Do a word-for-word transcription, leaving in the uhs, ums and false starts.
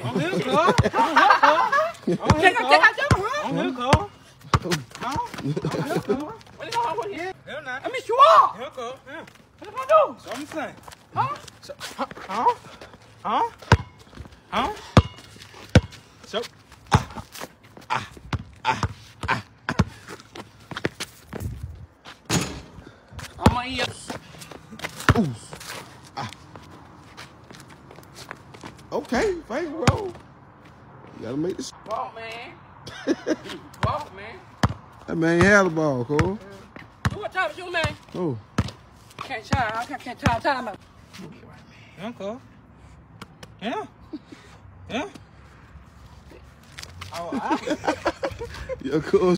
Không hiểu cửa. Không hiểu cửa. Không hiểu cửa. Không hiểu cửa. Không hiểu cửa. What do you want? Hiểu nè. I'm sure. Hiểu cửa. What do you do? Something. Huh? Huh? Huh? Huh? So. Ah. Ah. Ah. I'm gonna eat. Ooh. Ah. Okay, finger roll. You gotta make this. Walk, man. Walk, man. That man had the ball, Cole. Who what time is you, man? Oh. Can't try. I can't, can't try time out. Yeah, Cole. Yeah. Yeah. Oh, I... Yeah, Cole.